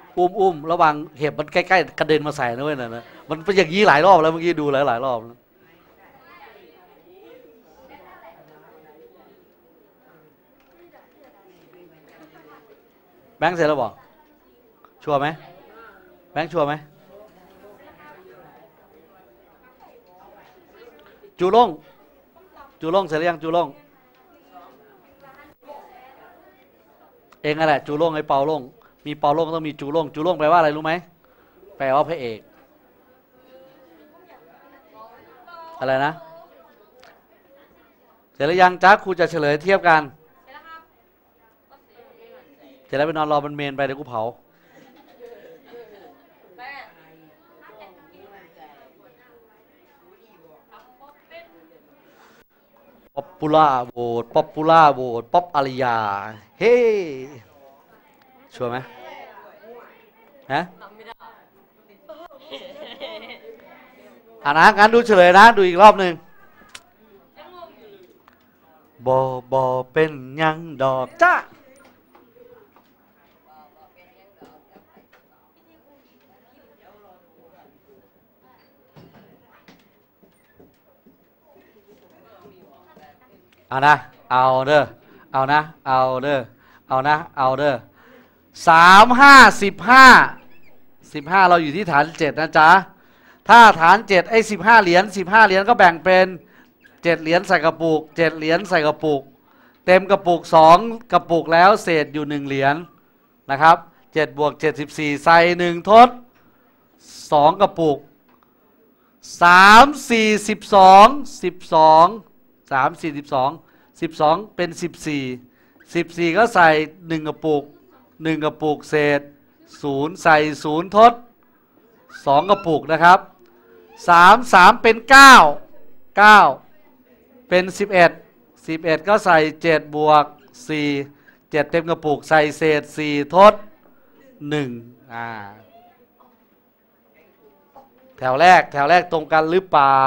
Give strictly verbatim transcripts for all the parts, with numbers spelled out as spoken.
อุ้มอุ้มระวังเห็บมันใกล้ๆกระเด็นมาใส่นะเว้ยน่ะนะมันเป็นอย่างนี้หลายรอบแล้วเมื่อกี้ดูหลายหลายรอบแบงค์เสร็จแล้วบอกชัวร์ไหมแบงค์ชัวร์ไหมจูล่งจูล่งเสร็จหรือยังจูล่งเองอะไรจูล่งไอ้เปาล่งมีเปาล่งต้องมีจูล่งจูล่งแปลว่าอะไรรู้ไหมแปลว่าพระเอกอะไรนะเสร็จแล้วยังจ้าครูจะเฉลยเทียบกันเสร็จแล้วไปนอนรอบนเมนไปเดี๋ยวกูเผาป๊อปปูล่าโหวตป๊อปปูล่าโหวตป๊อปอาริยาเฮ้ชัวร์ไหมฮะอ่านะงั้นดูเฉลยนะดูอีกรอบหนึ่งบอบอเป็นยังดอกจ้าเอานะเอาเด้อเอานะเอาเด้อเอานะเอาเด้อสามห้าสิบห้าสิบห้าเราอยู่ที่ฐานเจ็ดนะจ๊ะถ้าฐานเจ็ดไอ้สิบห้าเหรียญสิบห้าเหรียญก็แบ่งเป็นเจ็ดเหรียญใส่กระปุกเจ็ดเหรียญใส่กระปุกเต็มกระปุกสองกระปุกแล้วเศษอยู่หนึ่งเหรียญนะครับเจ็ดบวกเจ็ดสิบสี่ใส่หนึ่งทดสองกระปุกสามสี่สิบสองสิบสองสามสี่สิบสองสิบสองเป็นสิบสี่สิบสี่ก็ใส่หนึ่งกระปุกหนึ่งกระปุกเศษศูนย์ใส่ศูนย์ทดสองกระปุกนะครับสามสามเป็นเก้าเก้าเป็นสิบเอ็ดสิบเอ็ดก็ใส่เจ็ดบวกสี่เจ็ดเต็มกระปุกใส่เศษสี่ทดหนึ่งอ่าแถวแรกแถวแรกตรงกันหรือเปล่า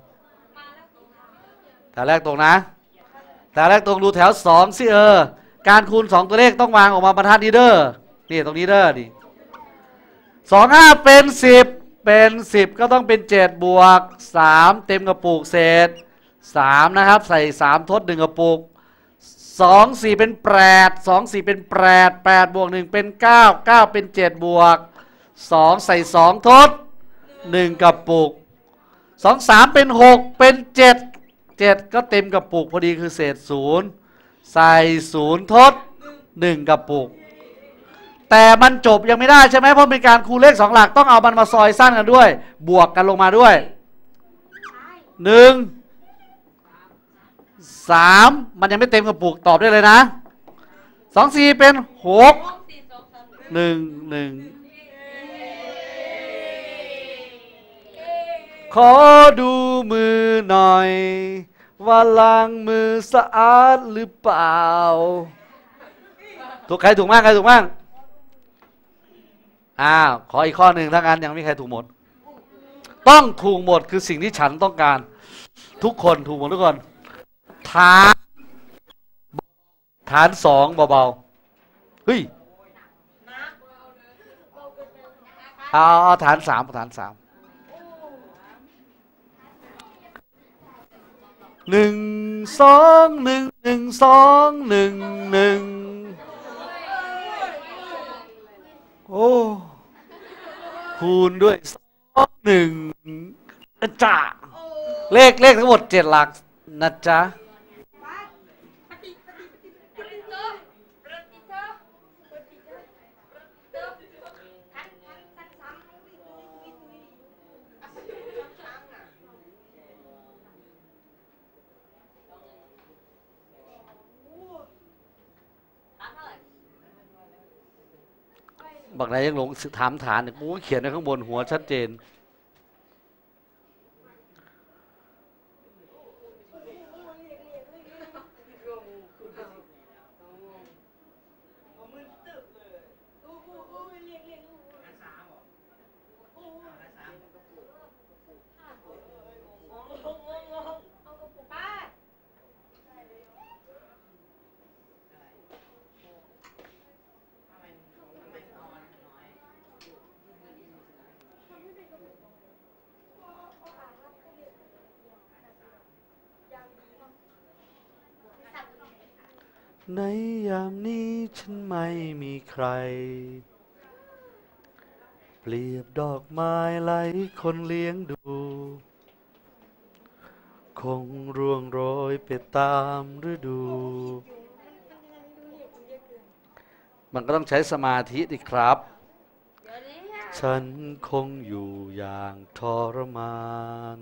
แถวแรกตรงนะแถวแรกตรงดูแถวสองสิเออการคูณสองตัวเลขต้องวางออกมาบรรทัดนี้เด้อนี่ตรงนี้เด้อดิสองห้าเป็นสิบเป็นสิบก็ต้องเป็นเจ็ดบวกสามเต็มกระปุกเศษสามนะครับใส่สามทดหนึ่งกระปุกสองสี่เป็นแปดสองสี่เป็นแปดแปดบวกหนึ่งเป็นเก้าเก้าเป็นเจ็ดบวกสองใส่สองทดหนึ่งกระปุกสองสามเป็นหกเป็นเจ็ดเจ็ดก็เต็มกระปุกพอดีคือเศษศูนย์ใส่ศูนย์ทดหนึ่งกระปุกแต่มันจบยังไม่ได้ใช่ไหมเพราะเป็นการคูณเลขสองหลักต้องเอามันมาซอยสั้นกันด้วยบวกกันลงมาด้วยหนึ่งสามมันยังไม่เต็มกระปุกตอบได้เลยนะสองสี่เป็นหกหนึ่งหนึ่งขอดูมือหน่อยว่าล้างมือสะอาดหรือเปล่าถูกใครถูกมากใครถูกมากอ้าวขออีกข้อหนึ่งถ้างั้นยังไม่มีใครถูกหมดต้องถูกหมดคือสิ่งที่ฉันต้องการทุกคนถูกหมดทุกคนฐานฐานสองเบาๆเฮ้ยเอาเอาฐานสามฐานสามหนึ่งสองหนึ่งหนึ่งสองหนึ่งหนึ่งโอ้คูณด้วยสองหนึ่งนะจ๊ะเลขเลขทั้งหมดเจ็ดหลักนะจ๊ะบางรายยังหลงถามฐานเนี่ยกูเขียนในข้างบนหัวชัดเจนในยามนี้ฉันไม่มีใครเปรียบดอกไม้ไหลคนเลี้ยงดูคงร่วงโรยไปตามฤดู มันก็ต้องใช้สมาธิดิครับ ฉันคงอยู่อย่างทรมาน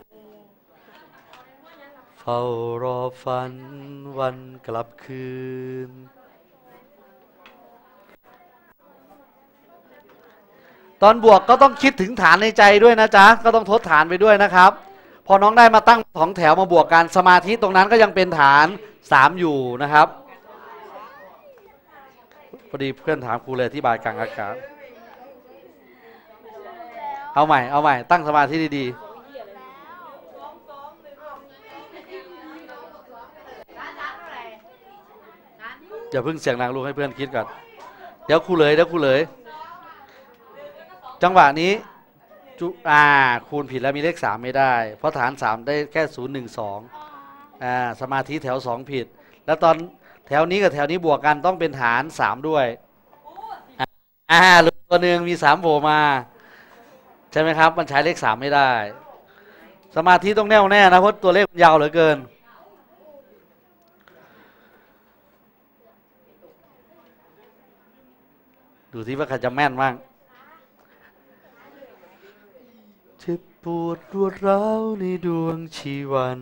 เฝ้ารอฝันวันกลับคืนตอนบวกก็ต้องคิดถึงฐานในใจด้วยนะจ๊ะก็ต้องทดฐานไปด้วยนะครับพอน้องได้มาตั้งสองแถวมาบวกกันสมาธิตรงนั้นก็ยังเป็นฐานสามอยู่นะครับพอดีเพื่อนถามครูเลยอธิบายกลางอากาศเอาใหม่เอาใหม่ตั้งสมาธิดีๆอย่าเพิ่งเสียงดังลูกให้เพื่อนคิดก่อนเดี๋ยวครูเลยเดี๋ยวครูเลยจังหวะนี้จุอ่าคูณผิดแล้วมีเลขสามไม่ได้เพราะฐานสามได้แค่ศูนย์หนึ่งสองอ่าสมาธิแถวสองผิดแล้วตอนแถวนี้กับแถวนี้บวกกันต้องเป็นฐานสามด้วยอ่าลูกตัวหนึ่งมีสามโผล่มาใช่ไหมครับมันใช้เลขสามไม่ได้สมาธิต้องแน่วแน่นะเพราะตัวเลขมันยาวเหลือเกินดูที่ว่าใครจะแม่นบ้างเจ็บปวดรวดร้าวในดวงชีวัน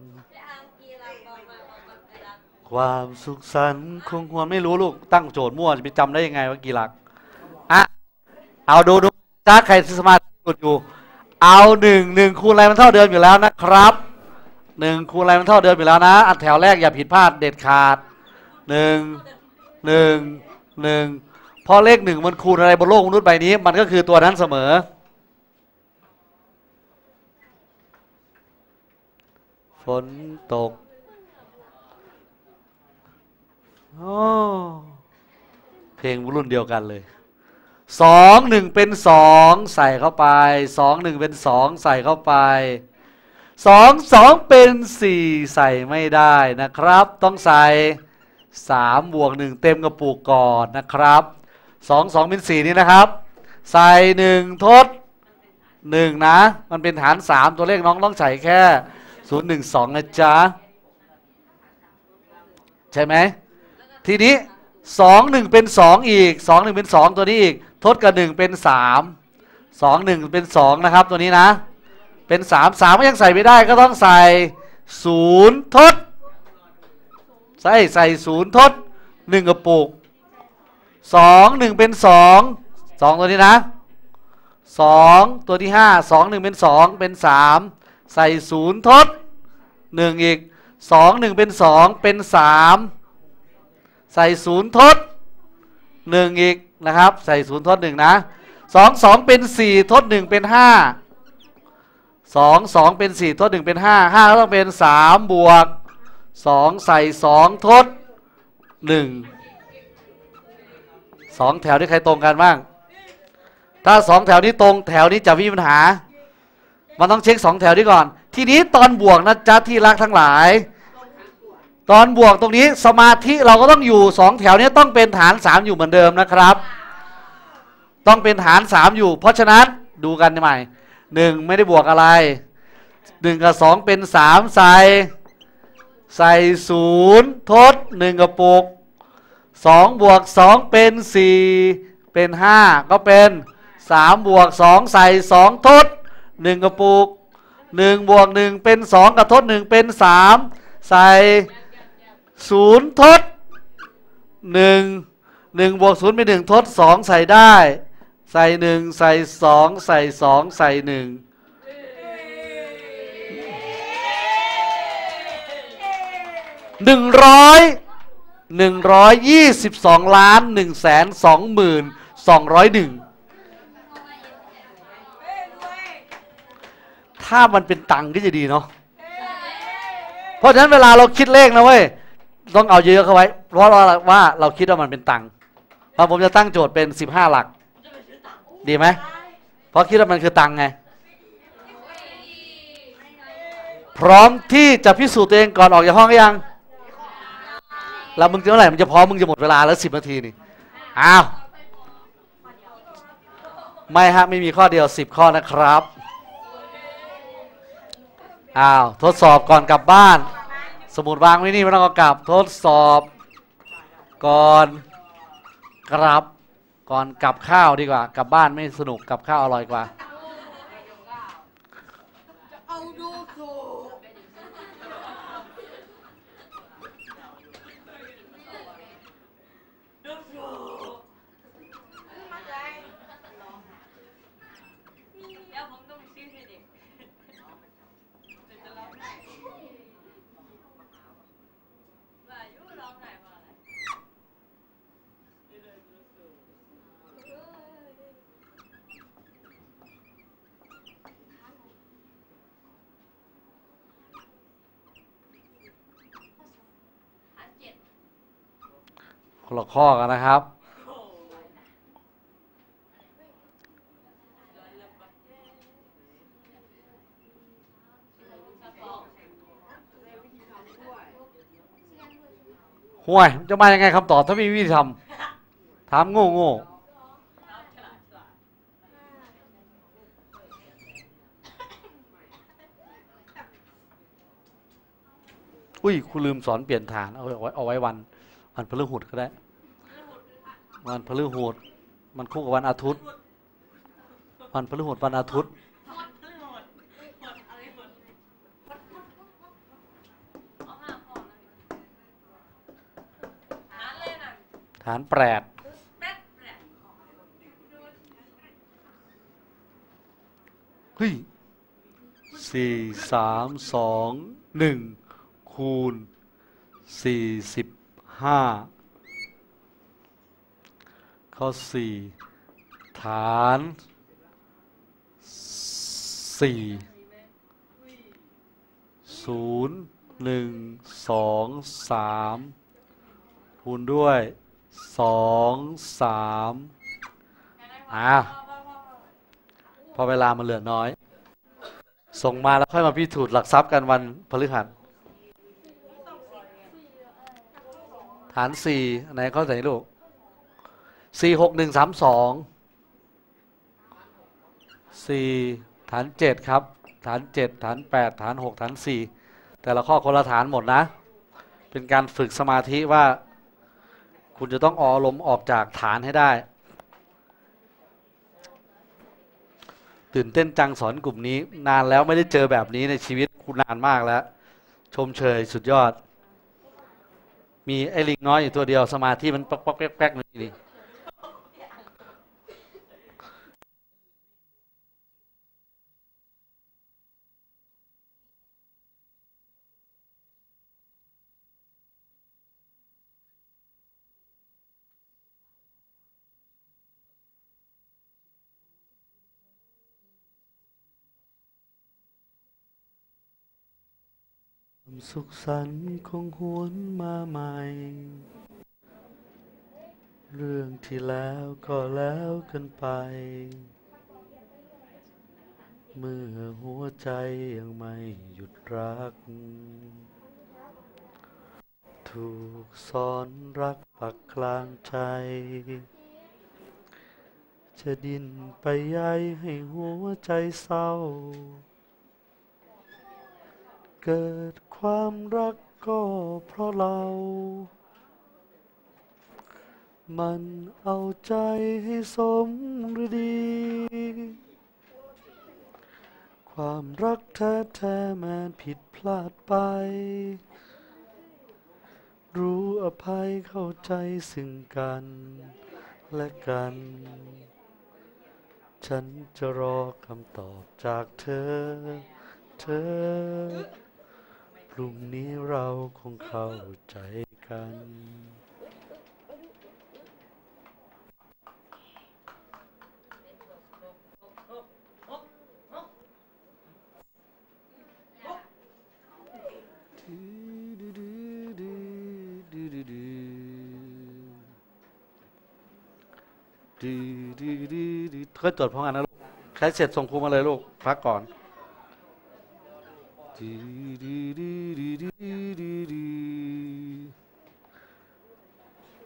ความสุขสันต์คงควรไม่รู้ลูกตั้งโจทย์มั่วจะไปจำได้ยังไงว่ากี่หลักอ่ะเอาดูดูจ้าใครสมาธิหลุดอยู่เอาหนึ่งหนึ่งคูณอะไรมันเท่าเดิมอยู่แล้วนะครับหนึ่งคูณอะไรมันเท่าเดิมอยู่แล้วนะอันแถวแรกอย่าผิดพลาดเด็ดขาดหนึ่งหนึ่งหนึ่งพอเลขหนึ่งมันคูณอะไรบนโลกมนุษย์ใบนี้มันก็คือตัวนั้นเสมอฝนตกโอ้เพลงรุ่นเดียวกันเลยสองหนึ่งเป็นสองใส่เข้าไปสองหนึ่งเป็นสองใส่เข้าไปสองสองเป็นสี่ใส่ไม่ได้นะครับต้องใส่สามบวกหนึ่งเต็มกระปุกก่อนนะครับสองสองเป็นสี่นี่นะครับใส่หนึ่งทดหนึ่งนะมันเป็นฐานสามตัวเลขน้องต้องใส่แค่ศูนย์หนึ่งสองนะจ๊ะใช่ไหมทีนี้สองหนึ่งเป็นสองอีกสองหนึ่งเป็นสองตัวนี้อีกทดกับหนึ่งเป็นสามสองหนึ่งเป็นสองนะครับตัวนี้นะเป็นสามสามก็ยังใส่ไม่ได้ก็ต้องใส่ศูนย์ทดใส่ใส่ศูนย์ทดหนึ่งกระปุกสองหนึ่งเป็นสองสองตัวนี้นะสองตัวที่ห้าสองหนึ่งเป็นสองเป็นสามใส่ศูนย์ทดหนึ่งอีกสองหนึ่งเป็นสองเป็นสามใส่ศูนย์ทดหนึ่งอีกนะครับใส่ศูนย์ทดหนึ่งนะสองสองเป็นสี่ทดหนึ่งเป็นห้าสองสองเป็นสี่ทดหนึ่งเป็นห้าห้าก็ต้องเป็นสามบวกสองใส่สองทดหนึ่งสองแถวที่ใครตรงกันบ้างถ้าสองแถวนี้ตรงแถวนี้จะมีปัญหามันต้องเช็คสองแถวนี้ก่อนทีนี้ตอนบวกนะจ๊ะที่รักทั้งหลายตอนบวกตรงนี้สมาธิเราก็ต้องอยู่สองแถวนี้ต้องเป็นฐานสามอยู่เหมือนเดิมนะครับต้องเป็นฐานสามอยู่เพราะฉะนั้นดูกันใหม่หนึ่งไม่ได้บวกอะไรหนึ่งกับสองเป็นสามใส่ใส่ศูนย์ทดหนึ่งกระปุกสองบวกสองเป็นสี่เป็นห้าก็เป็นสามบวกสองใส่สองทดหนึ่งกระปุกหนึ่งบวกหนึ่งเป็นสองกับทดหนึ่งเป็นสามใส่ศูนย์ทดหนึ่งหนึ่งบวกศูนย์เป็นหนึ่งทดสองใส่ได้ใส่หนึ่งใส่สองใส่สองใส่หนึ่งหนึ่งร้อยหนึ่งร้อยยี่สิบสองล้านหนึ่งแสนสองหมื่นสองร้อยหนึ่งถ้ามันเป็นตังค์ก็จะดีเนาะเพราะฉะนั้นเวลาเราคิดเลขนะเว้ยต้องเอาเยอะๆเข้าไว้เพราะว่าเราคิดว่ามันเป็นตังค์พอผมจะตั้งโจทย์เป็นสิบห้าหลักดีไหมเพราะคิดว่ามันคือตังค์ไงพร้อมที่จะพิสูจน์ตัวเองก่อนออกจากห้องหรือยังแล้วมึงจะเมื่อไหร่มึงจะพร้อมมึงจะหมดเวลาแล้วสิบนาทีนี่อ้าวไม่ฮะไม่มีข้อเดียวสิบข้อนะครับอ้าวทดสอบก่อนกลับบ้านสมุดวางไว้นี่ไม่ต้องเอากลับทดสอบก่อนกลับก่อนกลับข้าวดีกว่ากลับบ้านไม่สนุกกลับข้าวอร่อยกว่าคนละข้อกันนะครับห่วยจะมายังไงคำตอบถ้าไม่มีวิธีทำถามโง่โง่อุ้ยคุณลืมสอนเปลี่ยนฐานเอาไว้เอาไว้วันวันพฤหัสก็ได้วันพฤหัสมันคู่กับวันอาทิตย์วันพฤหัสวันอาทิตย์ฐานแปดเฮ้ยสี่สามสองหนึ่งคูณสี่สิบห้าข้อสี่ฐานสี่ศูนย์หนึ่งสองสามคูณด้วยสองสามอ่ะพอเวลามันเหลือน้อยส่งมาแล้วค่อยมาพิสูจน์หลักทรัพย์กันวันพฤหัสฐานสี่อันไหนข้อไหนลูกสี่หกหนึ่งสามสองสี่ฐานเจ็ดครับฐานเจ็ดฐานแปดฐานหกฐานสี่แต่ละข้อคนละฐานหมดนะเป็นการฝึกสมาธิว่าคุณจะต้องเอาลมออกจากฐานให้ได้ตื่นเต้นจังสอนกลุ่มนี้นานแล้วไม่ได้เจอแบบนี้ในชีวิตคุณนานมากแล้วชมเชยสุดยอดมีไอ้ลิงน้อยอยู่ตัวเดียวสมาธิมันป๊อกป๊อกแป๊กแป๊กนี่สุขสันต์คงหวนมาใหม่เรื่องที่แล้วก็แล้วกันไปเมื่อหัวใจยังไม่หยุดรักถูกสอนรักปักกลางใจจะดิ้นไปใยให้หัวใจเศร้าเกิดความรักก็เพราะเรามันเอาใจให้สมฤดีความรักแท้ๆมันผิดพลาดไปรู้อภัยเข้าใจซึ่งกันและกันฉันจะรอคำตอบจากเธอเธอพรุ่งนี้เราคงเข้าใจกันค่อยตรวจพร้อมกันนะลูกใครเสร็จส่งครูมาเลยลูกพักก่อน